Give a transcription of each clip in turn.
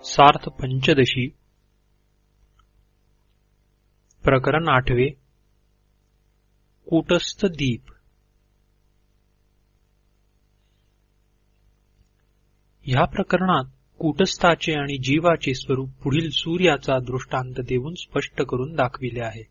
सार्थ पंचदशी प्रकरण 8 कूटस्थ दीप। ह्या प्रकरणात कूटस्थाचे आणि जीवाचे स्वरूप पुढील सूर्याचा दृष्टांत देऊन स्पष्ट करून दाखविले आहे।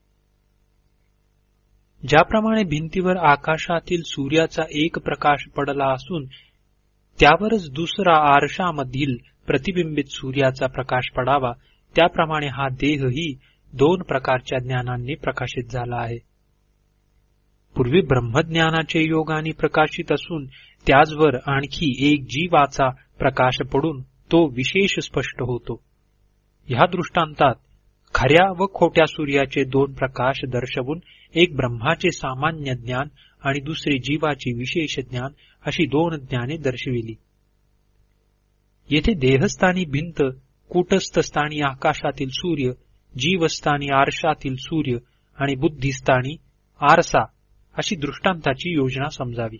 ज्याप्रमाणे भिंतीवर आकाशातील सूर्याचा एक प्रकाश पडला असून त्यावरच दुसरा आरशामधील प्रतिबिंबित सूर्याचा प्रकाश पडावा, त्याप्रमाणे हा देहही दोन प्रकारच्या ज्ञानांनी प्रकाशित झाला आहे। पूर्वी ब्रह्मज्ञानाचे योगाने प्रकाशित असून त्याचवर आणखी एक जीवाचा प्रकाश पडून तो विशेष स्पष्ट होतो। ह्या दृष्टांतात खऱ्या व खोट्या सूर्याचे दोन प्रकाश दर्शवून एक ब्रह्माचे सामान्य ज्ञान आणि दुसरे जीवाचे विशेष ज्ञान अशी दोन ज्ञाने दर्शविली। येथे देहस्थानी भिंत, कूटस्थस्थानी आकाशातील सूर्य, जीवस्थानी आरशातील सूर्य आणि बुद्धिस्थानी आरसा अशी दृष्टांताची योजना समजावी।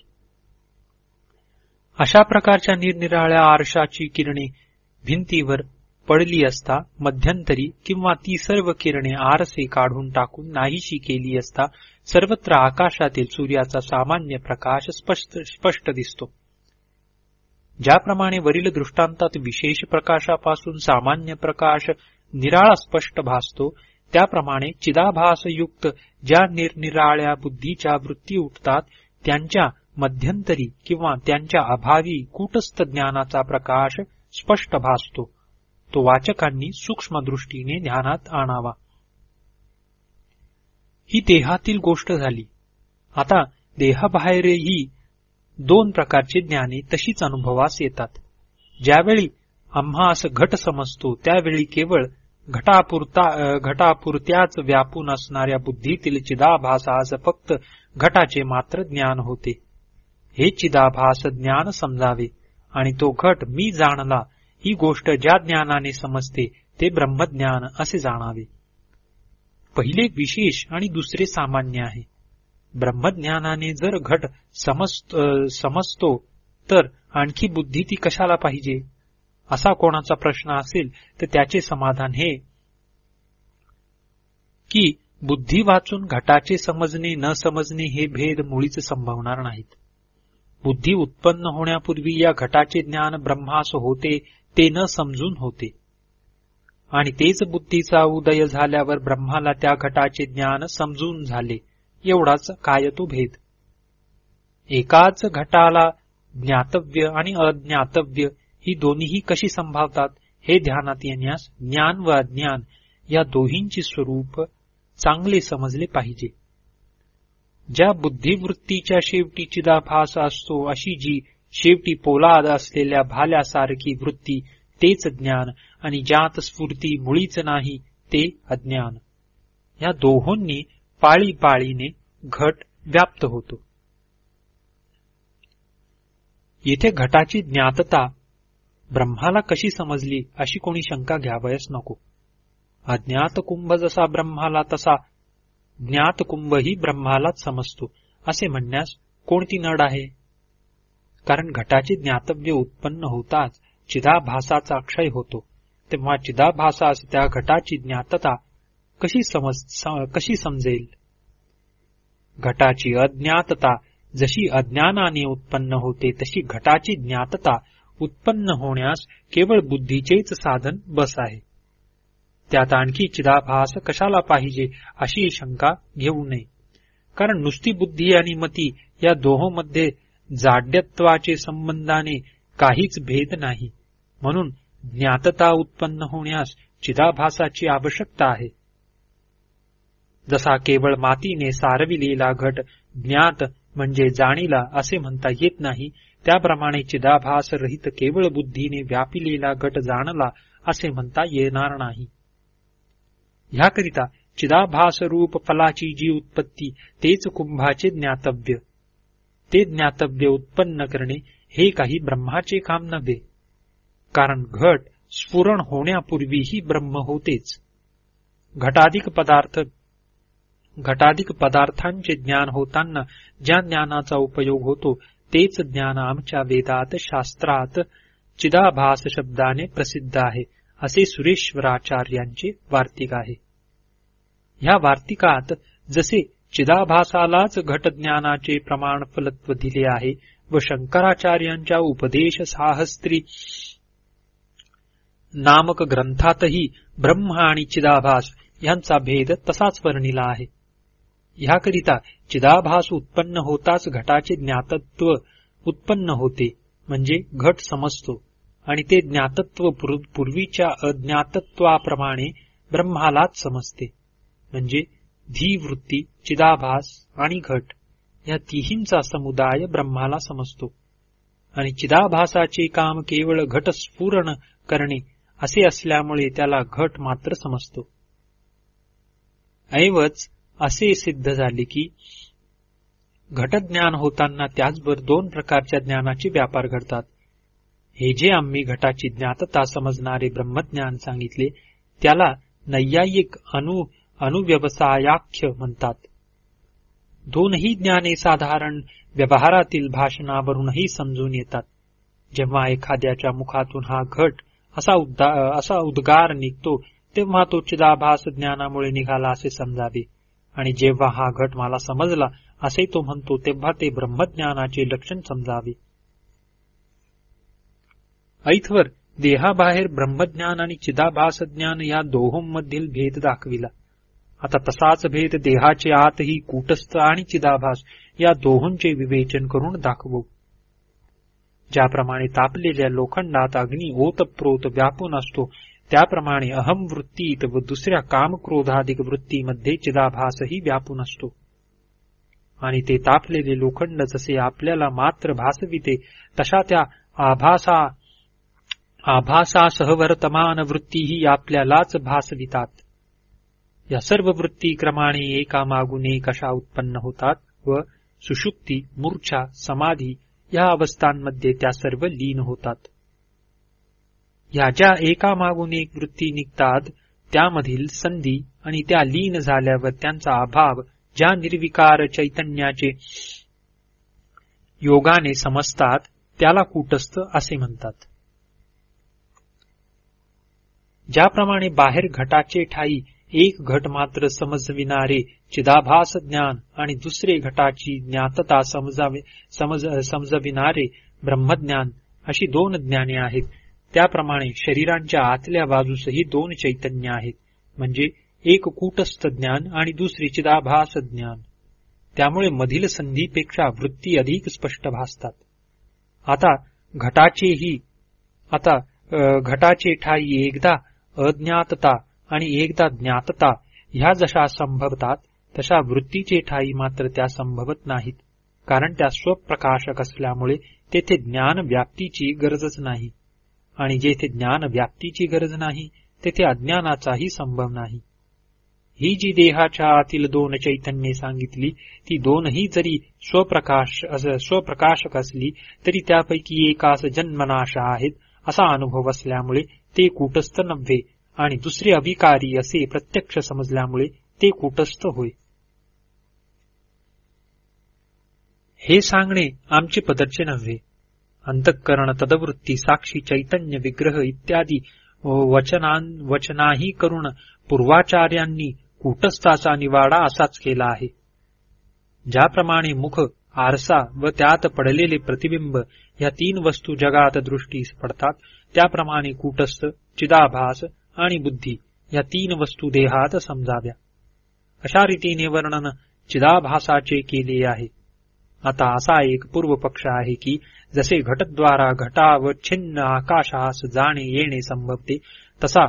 अशा प्रकारच्या निरनिराळ्या आरशाची किरणे भिंतीवर पडली असता मध्यंतरी किंवा ती सर्व किरणे आरसे काढून टाकून नाहीशी केली असता सर्वत्र आकाशातील सूर्याचा सामान्य प्रकाश स्पष्ट दिसतो। ज्याप्रमाणे वरील दृष्टांतात विशेष प्रकाशापासून सामान्य प्रकाश निराळा स्पष्ट भासतो, त्याप्रमाणे चिदाभासयुक्त ज्या निरनिराळ्या बुद्धीच्या वृत्ती उठतात त्यांच्या मध्यंतरी किंवा त्यांच्या अभावी कूटस्थ ज्ञानाचा प्रकाश स्पष्ट भासतो। तो वाचकांनी सूक्ष्म दृष्टीने ध्यानात आणावा। ही देहातील गोष्ट झाली। आता देहाबाहेरही दोन प्रकारची ज्ञाने तशीच अनुभवास येतात। ज्यावेळी आम्हास घट समजतो त्यावेळी केवळ घटापुरत्याच व्यापून असणाऱ्या बुद्धीतील चिदाभासास फक्त घटाचे मात्र ज्ञान होते। हे चिदाभास ज्ञान समजावे आणि तो घट मी जाणला ही गोष्ट ज्या ज्ञानाने समजते ते ब्रह्मज्ञान असे जाणावे। पहिले विशेष आणि दुसरे सामान्य आहे। ब्रह्मज्ञानाने जर घट समजतो तर आणखी बुद्धी ती कशाला पाहिजे, असा कोणाचा प्रश्न असेल तर त्याचे समाधान हे की बुद्धी वाचून घटाचे समजणे न समजणे हे भेद मुळीच संभवणार नाहीत। बुद्धी उत्पन्न होण्यापूर्वी या घटाचे ज्ञान ब्रह्मास होते ते न समजून होते आणि तेच बुद्धीचा उदय झाल्यावर ब्रह्माला त्या घटाचे ज्ञान समजून झाले, एवढाच काय तो भेद। एकाच घटाला ज्ञातव्य आणि अज्ञातव्य ही दोन्हीही कशी संभावतात हे ध्यानात येण्यास ज्ञान व अज्ञान या दोहींचे स्वरूप चांगले समजले पाहिजे। ज्या बुद्धिवृत्तीच्या शेवटी चिदाभास असतो अशी जी शेवटी पोलाद असलेल्या भाल्यासारखी वृत्ती तेच ज्ञान आणि ज्यात स्फूर्ती मुळीच नाही ते अज्ञान, या दोहोंनी पाळीपाळीने घट व्याप्त होतो। येथे घटाची ज्ञातता ब्रह्माला कशी समजली अशी कोणी शंका घ्यावयास नको। अज्ञात कुंभ जसा ब्रह्माला तसा ज्ञात कुंभही ब्रह्मालाच समजतो असे म्हणण्यास कोणती नड आहे। कारण घटाचे ज्ञातव्य उत्पन्न होताच चिदाभासाचा क्षय होतो, तेव्हा चिदाभासास त्या घटाची ज्ञातता कशी समजेल। घटाची अज्ञातता जशी अज्ञानाने उत्पन्न होते तशी घटाची ज्ञातता उत्पन्न होण्यास केवळ बुद्धीचेच साधन बस आहे। त्यात आणखी चिदाभास कशाला पाहिजे अशी शंका घेऊ नये। कारण नुसती बुद्धी आणि मती या दोहोंमध्ये जाड्यत्वाचे संबंधाने काहीच भेद नाही, म्हणून ज्ञातता उत्पन्न होण्यास चिदाभासाची आवश्यकता आहे। जसा केवळ मातीने सारविलेला घट ज्ञात म्हणजे जाणीला असे म्हणता येत नाही, त्याप्रमाणे चिदाभास रहित केवळ बुद्धीने व्यापिलेला घट जाणला असे म्हणता येणार नाही। ह्याकरिता चिदाभास रूप फलाची जी उत्पत्ती तेच कुंभाचे ज्ञातव्य, ते ज्ञातव्य उत्पन्न करणे हे काही ब्रह्माचे काम नव्हे। कारण घट स्फुरण होण्यापूर्वीही ब्रह्म होतेच। घटाधिक पदार्थांचे ज्ञान होताना ज्या ज्ञानाचा उपयोग होतो तेच ज्ञान आमच्या वेदात शास्त्रात चिदाभास शब्दाने प्रसिद्ध आहे, असे सुरेश्वराचार्यांचे वार्तिक आहे. ह्या वार्तिकात जसे चिदाभासालाच घटज्ञानाचे प्रमाण फलत्व दिले आहे व शंकराचार्यांच्या उपदेश साहस्त्री नामक ग्रंथातही ब्रह्म आणि चिदाभास यांचा भेद तसाच वर्णिला आहे. ह्याकरिता चिदाभास उत्पन्न होताच घटाचे ज्ञातत्व उत्पन्न होते, म्हणजे घट समजतो, आणि ते ज्ञातत्व पूर्वीच्या अज्ञातत्वाप्रमाणे ब्रह्मालाच समजते, म्हणजे धीवृत्ती, चिदाभास आणि घट या तिहींचा समुदाय ब्रह्माला समजतो. आणि चिदाभासाचे काम केवळ घटस्फुरण करणे असे असल्यामुळे त्याला घट मात्र समजतो. ऐवज असे सिद्ध झाले की घटज्ञान होताना त्याचबरोबर दोन प्रकारच्या ज्ञानाचे व्यापार घडतात. हे जे आम्ही घटाची ज्ञातता समजणारे ब्रह्मज्ञान सांगितले त्याला नैयायिक अनुव्यवसायाख्य म्हणतात. दोनही ज्ञाने साधारण व्यवहारातील भाषणावरूनही समजून येतात. जेव्हा एखाद्याच्या मुखातून हा घट असा उद्गार निघतो तेव्हा तो चिदाभास ज्ञानामुळे निघाला असे समजावे, आणि जेव्हा हा घट मला समजला असे तो म्हणतो तेव्हा ते ब्रह्मज्ञानाचे लक्षण समजावे. ऐथवर देहाबाहेर ब्रह्मज्ञान आणि चिदाभास ज्ञान या दोहोंमधील भेद दाखविला. आता तसाच भेद देहाचे आतही कूटस्थ आणि चिदाभास या दोहोंचे विवेचन करून दाखवू. ज्याप्रमाणे तापलेल्या लोखंडात अग्नी ओतप्रोत व्यापून असतो त्याप्रमाणे अहम वृत्तीत व दुसऱ्या कामक्रोधाधिक वृत्तीमध्ये चिदाभासही व्यापून असतो. आणि ते तापलेले लोखंड जसे आपल्याला मात्र भासविते तशा त्या आभासासह वर्तमान वृत्तीही आपल्यालाच भासवितात. या सर्व वृत्ती क्रमाने एकामागून एक अशा उत्पन्न होतात व सुषुप्ती, मूर्छा, समाधी या अवस्थांमध्ये त्या सर्व लीन होतात. ह्या ज्या एकामागून एक वृत्ती निघतात त्यामधील संधी आणि त्या लीन झाल्यावर त्यांचा अभाव ज्या निर्विकार चैतन्याचे योगाने समजतात त्याला कूटस्थ असे म्हणतात. ज्याप्रमाणे बाहेर घटाचे ठाई एक घट मात्र समजविणारे चिदाभास ज्ञान आणि दुसरे घटाची ज्ञातता समजविणारे ब्रह्मज्ञान अशी दोन ज्ञाने आहेत, त्याप्रमाणे शरीरांच्या आतल्या बाजूसही दोन चैतन्य आहेत, म्हणजे एक कूटस्थ ज्ञान आणि दुसरी चिदाभास ज्ञान. त्यामुळे मधील संधीपेक्षा वृत्ती अधिक स्पष्ट भासतात. आता घटाचे ठाई एकदा अज्ञातता आणि एकदा ज्ञातता ह्या जशा संभवतात तशा वृत्तीचे ठाई मात्र त्या संभवत नाहीत, कारण त्या स्वप्रकाशक असल्यामुळे तेथे ज्ञान व्याप्तीची गरजच नाही, आणि जेथे ज्ञान व्याप्तीची गरज नाही तेथे अज्ञानाचाही संभव नाही. ही जी देहाच्या आतील दोन चैतन्ये सांगितली ती दोनही जरी स्वप्रकाशक असली तरी त्यापैकी एकास जन्मनाश आहेत असा अनुभव असल्यामुळे ते कूटस्थ नव्हे, आणि दुसरे अविकारी असे प्रत्यक्ष समजल्यामुळे ते कूटस्थ होय. हे सांगणे आमचे पदरचे नव्हे. अंतःकरण, तदवृत्ती, साक्षी, चैतन्य, विग्रह इत्यादी वचनाही करून पूर्वाचार्यांनी कूटस्थाचा निवाडा असाच केला आहे. ज्याप्रमाणे मुख, आरसा व त्यात पडलेले प्रतिबिंब या तीन वस्तू जगात दृष्टीस पडतात त्याप्रमाणे कूटस्थ, चिदाभास आणि बुद्धी या तीन वस्तू देहात समजाव्या. अशा रीतीने वर्णन चिदाभासाचे केले आहे. आता असा एक पूर्व पक्ष आहे की जसे घटद्वारा घटावच्छिन्न आकाशास जाणे येणे संभवते तसा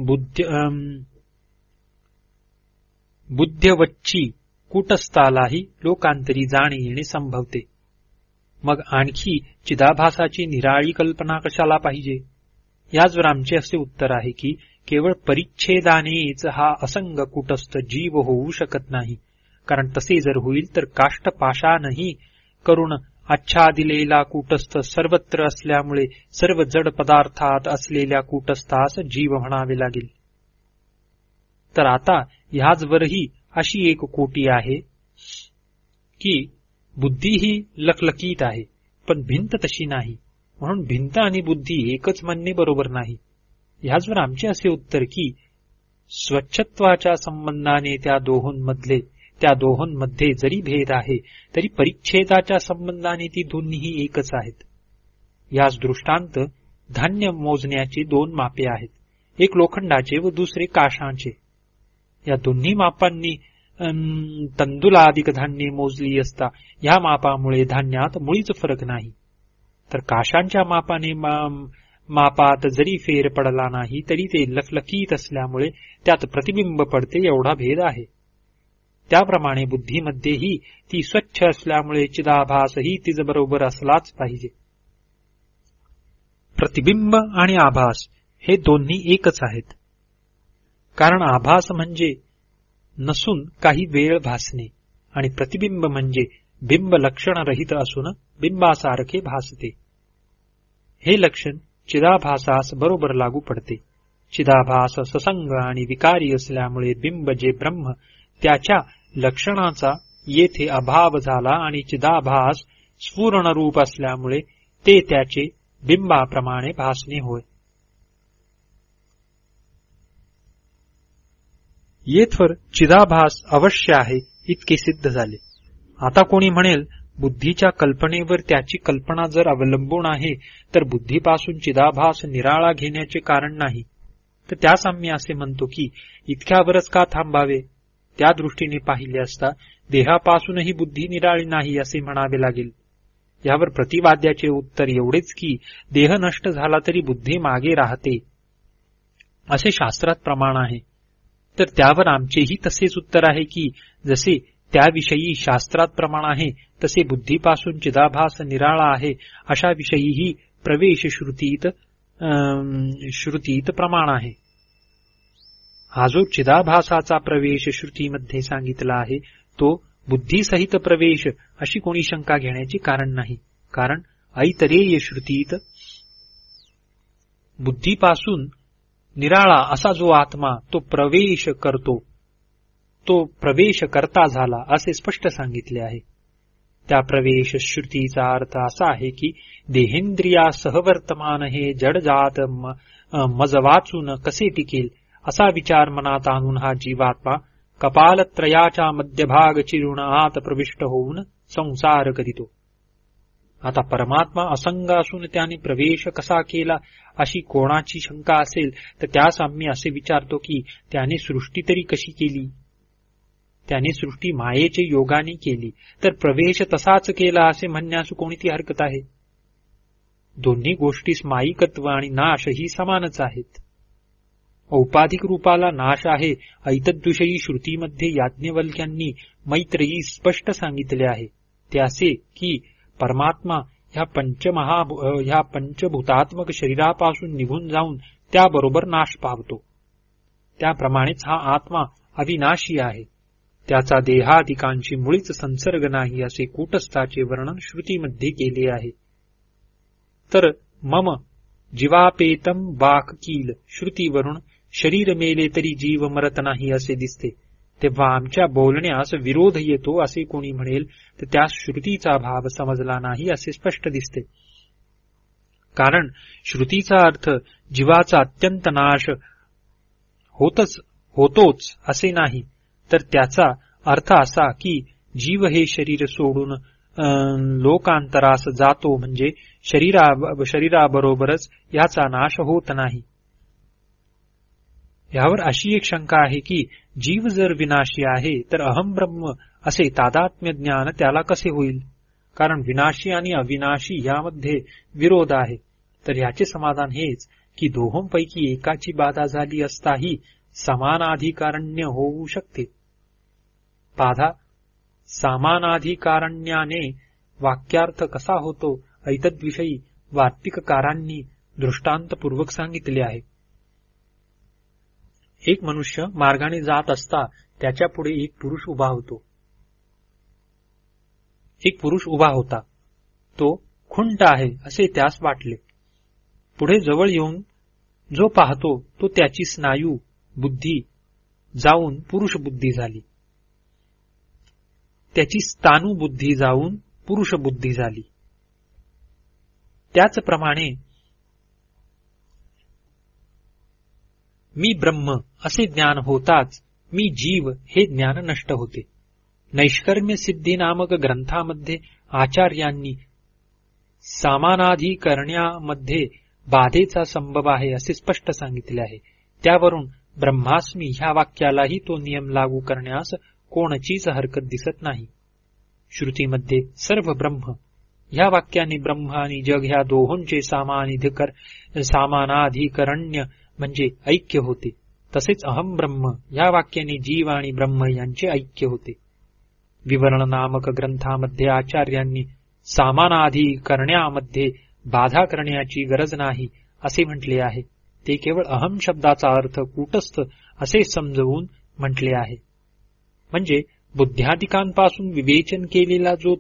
बुद्ध्यवच्ची कूटस्थालाही लोकांतरी जाणे येणे संभवते. मग आणखी चिदाभासाची निराळी कल्पना कशाला पाहिजे? याचवर आमचे असे उत्तर आहे की केवळ परिच्छेदानेच हा असंग कूटस्थ जीव होऊ शकत नाही, कारण तसे जर होईल तर काष्ठपाषाणही करून आच्छादिलेला कूटस्थ सर्वत्र असल्यामुळे सर्व जड पदार्थात असलेल्या कूटस्थास जीव म्हणावे लागेल. तर आता ह्याचवरही अशी एक कोटी आहे की बुद्धी ही लखलखीत आहे पण भिंत तशी नाही, म्हणून भिंत आणि बुद्धी एकच म्हणणे बरोबर नाही. ह्याचवर आमचे असे उत्तर की स्वच्छत्वाच्या संबंधाने त्या दोहोंमध्ये जरी भेद आहे तरी परिच्छेदाच्या संबंधाने ती दोन्हीही एकच आहेत. याच दृष्टांत धान्य मोजण्याची दोन मापे आहेत, एक लोखंडाचे व दुसरे काशाचे. या दोन्ही मापांनी तंदुलाधिक धान्ये मोजली असता या मापामुळे धान्यात मुळीच फरक नाही. तर काशांच्या मापात जरी फेर पडला नाही तरी ते लखलखीत असल्यामुळे त्यात प्रतिबिंब पडते एवढा भेद आहे. त्याप्रमाणे बुद्धीमध्येही ती स्वच्छ असल्यामुळे चिदाभासही तिच्याबरोबर असलाच पाहिजे. प्रतिबिंब आणि आभास हे दोन्ही एकच आहेत. कारण आभास म्हणजे नसून काही वेळ भासणे आणि प्रतिबिंब म्हणजे बिंब लक्षणरहित असून बिंबासारखे भासते. हे लक्षण चिदाभासास बरोबर लागू पडते. चिदाभास ससंग आणि विकारी असल्यामुळे बिंब जे ब्रह्म त्याच्या लक्षणाचा येथे अभाव झाला आणि चिदाभास स्फुरणरूप असल्यामुळे ते त्याचे बिंबाप्रमाणे भासणे होय. येथवर चिदाभास अवश्य आहे इतके सिद्ध झाले. आता कोणी म्हणेल बुद्धीच्या कल्पनेवर त्याची कल्पना जर अवलंबून आहे तर बुद्धीपासून चिदाभास निराळा घेण्याचे कारण नाही. तर त्यास आम्ही असे म्हणतो की इतक्यावरच का थांबावे. त्या दृष्टीने पाहिले असता देहापासूनही बुद्धी निराळी नाही असे म्हणावे लागेल. यावर प्रतिवाद्याचे उत्तर एवढेच की देह नष्ट झाला तरी बुद्धी मागे राहते असे शास्त्रात प्रमाण आहे. तर त्यावर आमचेही तसेच उत्तर आहे की जसे त्याविषयी शास्त्रात प्रमाण आहे तसे बुद्धीपासून चिदाभास निराळा आहे अशा विषयीही प्रवेश श्रुतीत प्रमाण आहे. हा जो चिदाभासाचा प्रवेश श्रुतीमध्ये सांगितला आहे तो बुद्धीसहित प्रवेश अशी कोणी शंका घेण्याची कारण नाही. कारण ऐतरेय श्रुतीत बुद्धीपासून निराळा असा जो आत्मा तो प्रवेश करतो तो प्रवेश करता झाला असे स्पष्ट सांगितले आहे. त्या प्रवेश श्रुतीचा अर्थ असा आहे की देहेंद्रिया सहवर्तमान हे जडजात मज वाचून कसे टिकेल असा विचार मनात आणून हा जीवात्मा कपालत्रयाच्या मध्यभाग चिरून आत प्रविष्ट होऊन संसार करीतो. आता परमात्मा असंग असून त्याने प्रवेश कसा केला अशी कोणाची शंका असेल तर त्यास आम्ही असे विचारतो की त्याने सृष्टी तरी कशी केली. त्याने सृष्टी मायेचे योगाने केली तर प्रवेश तसाच केला असे म्हणण्यास कोणती हरकत आहे. दोन्ही गोष्टीस माईकत्व आणि नाश ही समानच आहेत. औपाधिक रूपाला नाश आहे ऐतद्विषयी श्रुतीमध्ये याज्ञवल्क्यांनी मैत्रेयी स्पष्ट सांगितले आहे. ते असे की परमात्मा ह्या पंचभूतात्मक शरीरापासून निघून जाऊन त्याबरोबर नाश पावतो. त्याप्रमाणेच हा आत्मा अविनाशी आहे. त्याचा देहादिकांची मुळीच संसर्ग नाही असे कूटस्थाचे वर्णन श्रुतीमध्ये केले आहे. तर मम जीवापेतम वाक्कील श्रुतीवरून शरीर मेले तरी जीव मरत नाही असे दिसते. तेव्हा आमच्या बोलण्यास विरोध येतो असे कोणी म्हणेल तर त्यास श्रुतीचा भाव समजला नाही असे स्पष्ट दिसते. कारण श्रुतीचा अर्थ जीवाचा अत्यंत नाश होतोच असे नाही, तर त्याचा अर्थ असा की जीव हे शरीर सोडून लोकांतरास जातो म्हणजे शरीराबरोबरच याचा नाश होत नाही. यावर अशी एक शंका आहे की जीव जर विनाशी आहे तर अहम ब्रह्म असे तादात्म्य ज्ञान त्याला कसे होईल. कारण विनाशी आणि अविनाशी यामध्ये विरोध आहे. तर ह्याचे समाधान हेच की दोहोंपैकी एकाची बाधा झाली असताही समानाधिकारण्य होऊ शकते. बाधा समानाधिकारण्याने वाक्यार्थ कसा होतो ऐतद्विषयी वार्तिककारांनी दृष्टांतपूर्वक सांगितले आहे. एक मनुष्य मार्गाने जात असता त्याच्या पुढे एक पुरुष उभा होता. तो खुंट आहे असे त्यास वाटले. पुढे जवळ येऊन जो पाहतो तो त्याची स्नायू बुद्धी जाऊन पुरुष बुद्धी झाली. त्याची स्थाणु बुद्धी जाऊन पुरुष बुद्धी झाली. त्याचप्रमाणे मी ब्रह्म असे ज्ञान होताच मी जीव हे ज्ञान नष्ट होते. नैष्कर्म्य सिद्धी नामक ग्रंथामध्ये आचार्यांनी सामानाधिकरण्यामध्ये बाधेचा संभव आहे असे स्पष्ट सांगितले आहे. त्यावरून ब्रह्मास्मी ह्या वाक्यालाही तो नियम लागू करण्यास कोणचीच हरकत दिसत नाही. श्रुतीमध्ये सर्व ब्रह्म ह्या वाक्याने ब्रह्म आणि जग ह्या दोहोंचे सामानाधिकरण्य म्हणजे ऐक्य होते. तसेच अहम ब्रह्म ह्या वाक्याने जीव आणि ब्रह्म यांचे ऐक्य होते. विवरण नामक ग्रंथामध्ये आचार्यांनी सामानाधिकरण्यामध्ये बाधा करण्याची गरज नाही असे म्हटले आहे. ते केवळ अहम शब्दाचा अर्थ कूटस्थ असे समजवून म्हटले आहे. म्हणजे बुद्ध्यादिकांपासून विवेचन केलेला जो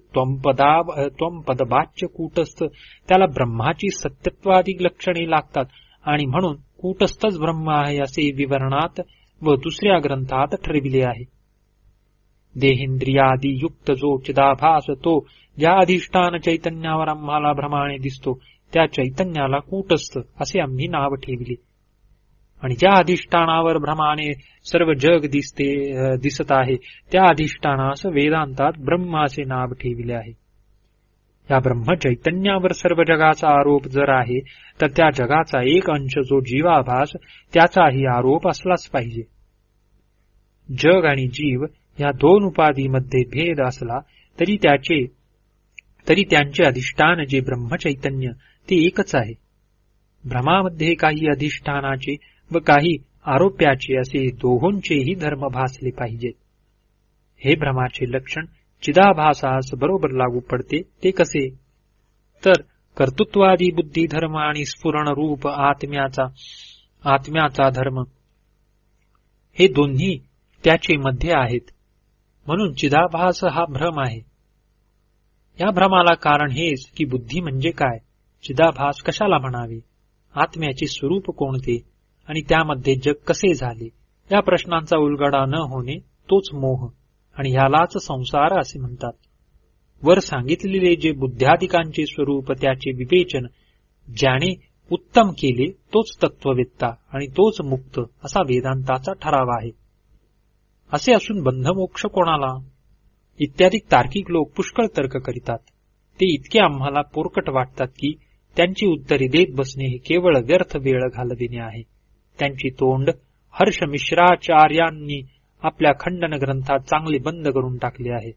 त्वंपदवाच्य कूटस्थ त्याला ब्रह्माची सत्यत्वादी लक्षणे लागतात आणि म्हणून कूटस्थच ब्रह्म आहे असे विवरणात व दुसऱ्या ग्रंथात ठरविले आहे. देहेंद्रियादी युक्त जो चिदाभास तो ज्या अधिष्ठान चैतन्यावर आम्हाला भ्रमाने दिसतो त्या चैतन्याला कूटस्थ असे आम्ही नाव ठेवले. आणि ज्या अधिष्ठानावर भ्रमाने सर्व जग दिसत आहे त्या अधिष्ठानास वेदांतात ब्रह्म असे नाव ठेवले आहे. या ब्रह्म चैतन्यावर सर्व जगाचा आरोप जर आहे तर त्या जगाचा एक अंश जो जीवाभास त्याचाही आरोप असलाच पाहिजे. जग आणि जीव या दोन उपाधीमध्ये भेद असला तरी त्यांचे अधिष्ठान जे ब्रह्मचैतन्य ते एकच आहे. भ्रमामध्ये काही अधिष्ठानाचे व काही आरोप्याचे असे दोहोंचेही धर्म भासले पाहिजेत. हे भ्रमाचे लक्षण चिदाभासास बरोबर लागू पडते. ते कसे तर कर्तृत्वादी बुद्धी धर्म आणि स्फुरण रूप आत्म्याचा धर्म हे दोन्ही त्याचे मध्ये आहेत. म्हणून चिदाभास हा भ्रम आहे. या भ्रमाला कारण हेच की बुद्धी म्हणजे काय, चिदाभास कशाला म्हणावे, आत्म्याचे स्वरूप कोणते आणि त्यामध्ये जग कसे झाले या प्रश्नांचा उलगडा न होणे तोच मोह आणि ह्यालाच संसार असे म्हणतात. वर सांगितलेले जे बुद्ध्यादिकांचे स्वरूप त्याचे विवेचन ज्याने उत्तम केले तोच तत्ववेत्ता आणि तोच मुक्त असा वेदांताचा ठराव आहे. असे असून बंधमोक्ष कोणाला इत्यादी तार्किक लोक पुष्कळ तर्क करीतात. ते इतके आम्हाला पोरकट वाटतात की त्यांची उत्तरे देत बसणे हे केवळ व्यर्थ वेळ घालविणे आहे. त्यांची तोंड हर्षमिश्राचार्यांनी आपल्या खंडन ग्रंथात चांगले बंद करून टाकले आहे.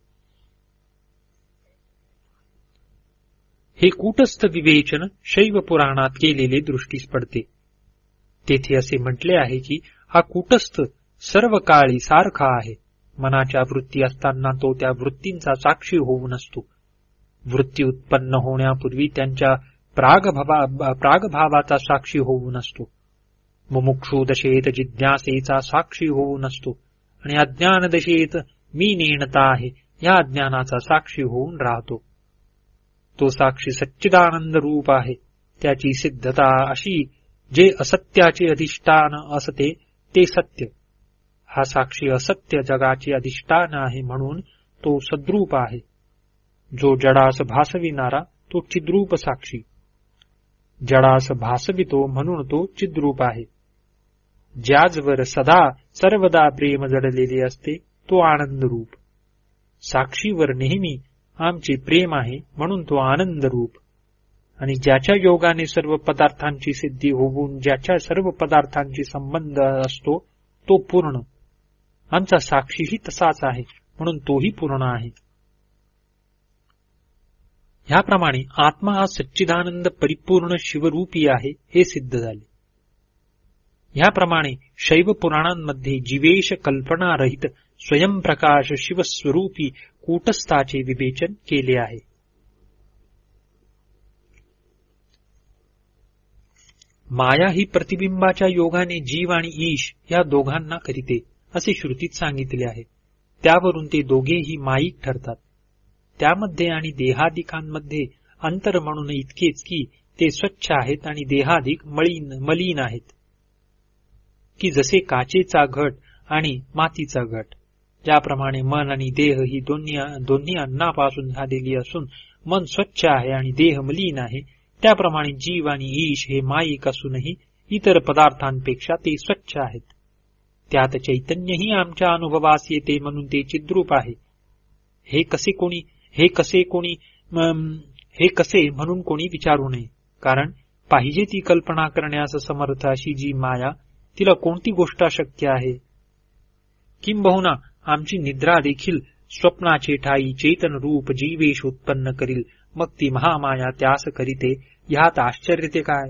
हे कूटस्थ विवेचन शैव पुराणात केलेले दृष्टीस पडते. तेथे असे म्हटले आहे की हा कूटस्थ सर्व काळी सारखा आहे. मनाच्या वृत्ती असताना तो त्या वृत्तींचा साक्षी होऊन असतो. वृत्ती उत्पन्न होण्यापूर्वी त्यांच्या प्रागभावाचा साक्षी होऊन असतो. मुमुक्षु दशेत जिज्ञासेचा साक्षी होऊन असतो आणि अज्ञान दशेत मी नेणता आहे या अज्ञानाचा साक्षी होऊन राहतो. तो साक्षी सच्चिदानंद रूप आहे. त्याची सिद्धता अशी जे असत्याचे अधिष्ठान असते ते सत्य. हा साक्षी असत्य जगाचे अधिष्ठान आहे म्हणून तो सद्रूप आहे. जो जडास भासविणारा तो चिद्रूप साक्षी. जडास भासवितो म्हणून तो चिद्रूप आहे. ज्याजवर सदा सर्वदा प्रेम जडलेले असते तो आनंद रूप. साक्षीवर नेहमी आमचे प्रेम आहे म्हणून तो आनंद रूप. आणि ज्याच्या योगाने सर्व पदार्थांची सिद्धी होऊन ज्याच्या सर्व पदार्थांची संबंध असतो तो पूर्ण. आमचा साक्षीही तसाच आहे म्हणून तोही पूर्ण आहे. ह्याप्रमाणे आत्मा हा सच्चिदानंद परिपूर्ण शिवरूपी आहे हे सिद्ध झाले. ह्याप्रमाणे शैव पुराणांमध्ये जीवेश कल्पनारहित स्वयंप्रकाश शिवस्वरूपी कूटस्थाचे विवेचन केले आहे. माया ही प्रतिबिंबाच्या योगाने जीव आणि ईश या दोघांना करीते असे श्रुतीत सांगितले आहे. त्यावरून ते दोघेही माईक ठरतात. त्यामध्ये आणि देहादिकांमध्ये अंतर म्हणून इतकेच की ते स्वच्छ आहेत आणि देहादिक मलिन आहेत. की जसे काचेचा घट आणि मातीचा घट, ज्याप्रमाणे मन आणि देह ही दोन्ही अन्नापासून झालेली असून मन स्वच्छ आहे आणि देह मलिन आहे, त्याप्रमाणे जीव आणि ईश हे माईक असूनही इतर पदार्थांपेक्षा ते स्वच्छ आहेत. त्यात चैतन्यही आमच्या अनुभवास येते म्हणून ते चिद्रूप आहे. हे कसे म्हणून कोणी विचारू नये, कारण पाहिजे ती कल्पना करण्यास समर्थ अशी जी माया, तिला कोणती गोष्ट अशक्य आहे. किंबहुना आमची निद्रा देखील स्वप्नाचे ठाई चेतन रूप जीवेश उत्पन्न करील, मग ती महामाया त्यास करीते, ह्यात आश्चर्य ते काय.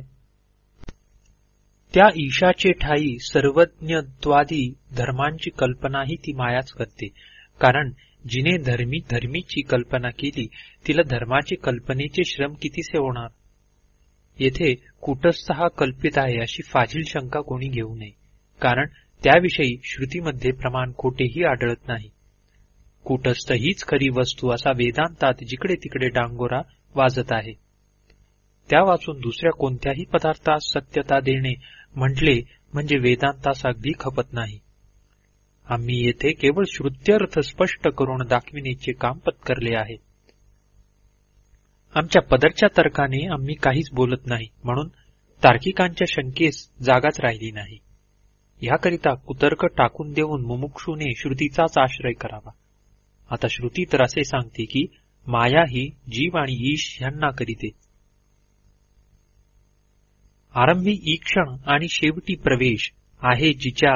त्या ईशाचे ठाई सर्वज्ञत्वादी धर्मांची कल्पनाही ती मायाच करते, कारण जिने धर्मीची कल्पना केली तिला धर्माचे कल्पनेचे श्रम कितीसे होणार. येथे कूटस्थ हा कल्पित आहे अशी फाजील शंका कोणी घेऊ नये, कारण त्याविषयी श्रुतीमध्ये प्रमाण खोटेही आढळत नाही. कूटस्थ हीच खरी वस्तू असा वेदांतात जिकडे तिकडे डांगोरा वाजत आहे. त्या वाचून दुसऱ्या कोणत्याही पदार्थास सत्यता देणे म्हटले म्हणजे वेदांतास अगदी खपत नाही. आम्ही येथे केवळ श्रुत्यर्थ स्पष्ट करून दाखविण्याचे काम पत्करले आहे. आमच्या पदरच्या तर्काने आम्ही काहीच बोलत नाही, म्हणून तार्किकांच्या शंकेस जागाच राहिली नाही. याकरिता कुतर्क टाकून देऊन मुमुक्षूने श्रुतीचाच आश्रय करावा. आता श्रुती तर असे सांगते की माया ही जीव आणि ईश ह्यांना करीते. आरंभी ईक्षण आणि शेवटी प्रवेश आहे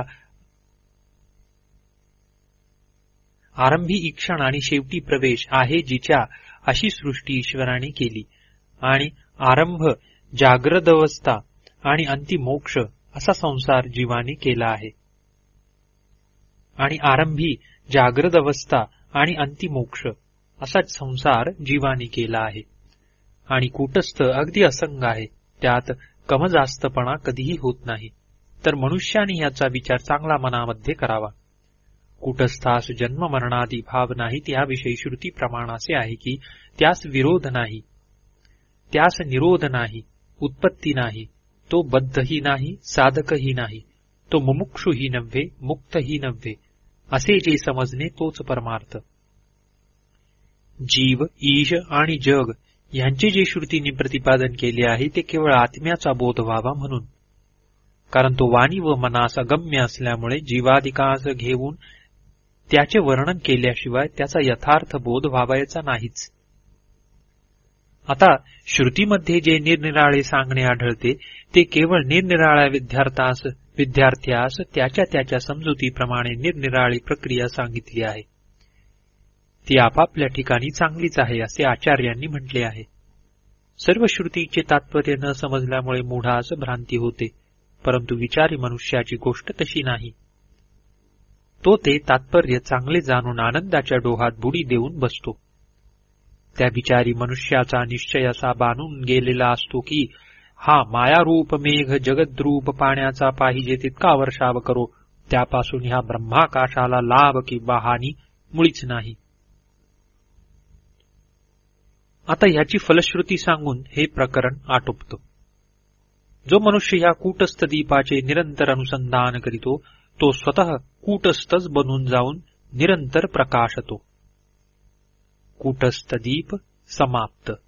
जिच्या अशी सृष्टी ईश्वराने केली, आणि आरंभ जाग्रदवस्था आणि अंतिमोक्ष असा संसार जीवाने केला आहे. आणि आरंभी जाग्रत अवस्था आणि अंतिमोक्ष असा संसार जीवाने केला आहे. आणि कूटस्थ अगदी असंग आहे, त्यात कमजास्तपणा कधीही होत नाही. तर मनुष्याने याचा विचार चांगला मनामध्ये करावा. कूटस्थास जन्म मरणादी भाव नाहीत याविषयी श्रुती प्रमाण असे आहे की त्यास विरोध नाही, त्यास निरोध नाही, उत्पत्ती नाही, तो बद्धही नाही, साधकही नाही, तो मुमुक्षुही नव्हे, मुक्तही नव्हे, असे जे समजणे तोच परमार्थ. जीव, ईश आणि जग यांचे जे श्रुतीने प्रतिपादन केले आहे ते केवळ आत्म्याचा बोध व्हावा म्हणून, कारण तो वाणी व मनास अगम्य असल्यामुळे जीवाधिकास घेऊन त्याचे वर्णन केल्याशिवाय त्याचा यथार्थ बोध व्हावायचा नाहीच. आता श्रुतीमध्ये जे निरनिराळे सांगणे आढळते ते केवळ निरनिराळ्या विद्यार्थ्यास त्याच्या त्याच्या समजुतीप्रमाणे निरनिराळी प्रक्रिया सांगितली आहे. ती आपापल्या ठिकाणी चांगलीच आहे असे आचार्यांनी म्हटले आहे. सर्व श्रुतीचे तात्पर्य न समजल्यामुळे मूढास भ्रांती होते, परंतु विचारी मनुष्याची गोष्ट तशी नाही. तो ते तात्पर्य चांगले जाणून आनंदाच्या डोहात बुडी देऊन बसतो. त्या विचारी मनुष्याचा निश्चय असा बांधून गेलेला असतो की हा मायारूप मेघ जगद्रूप पाण्याचा पाहिजे तितका वर्षाव करो, त्यापासून ह्या ब्रह्माकाशाला लाभ किंवा हानी मुळीच नाही. आता ह्याची फलश्रुती सांगून हे प्रकरण आटोपतो. जो मनुष्य ह्या कूटस्थ दीपाचे निरंतर अनुसंधान करीतो तो स्वतः कूटस्थच बनून जाऊन निरंतर प्रकाशतो. कूटस्थ दीप समाप्त.